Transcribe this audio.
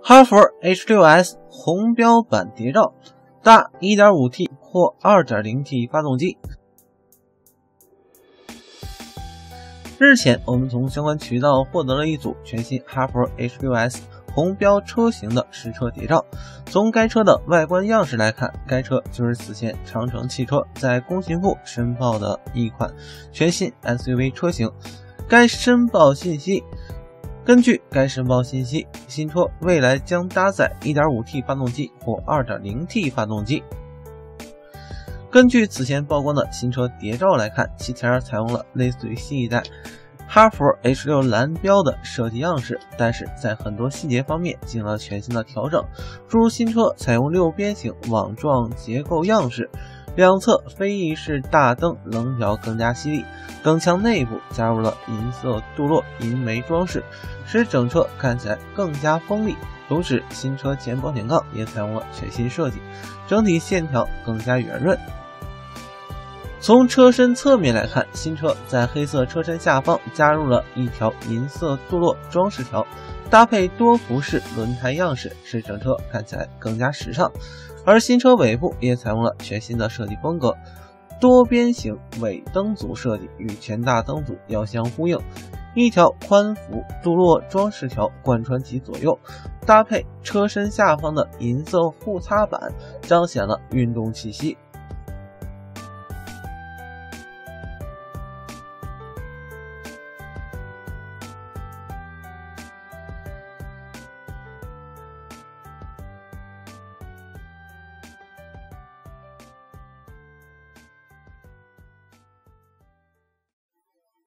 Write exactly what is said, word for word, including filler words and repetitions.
哈弗 H 六 S 红标版谍照，搭 一点五 T 或 二点零 T 发动机。日前，我们从相关渠道获得了一组全新哈弗 H 六 S 红标车型的实车谍照。从该车的外观样式来看，该车就是此前长城汽车在工信部申报的一款全新 S U V 车型。该申报信息根据该申报信息，新车未来将搭载 一点五 T 发动机或 二点零 T 发动机。根据此前曝光的新车谍照来看，其前采用了类似于新一代哈弗 H 六 蓝标的设计样式，但是在很多细节方面进行了全新的调整，诸如新车采用六边形网状结构样式，两侧飞翼式大灯棱角更加犀利，更墙内部加入了银色镀铬银眉装饰，使整车看起来更加锋利。同时，新车前保险杠也采用了全新设计，整体线条更加圆润。从车身侧面来看，新车在黑色车身下方加入了一条银色镀铬装饰条，搭配多辐式轮胎样式，使整车看起来更加时尚。而新车尾部也采用了全新的设计风格，多边形尾灯组设计与前大灯组遥相呼应，一条宽幅镀铬装饰条贯穿其左右，搭配车身下方的银色护擦板，彰显了运动气息。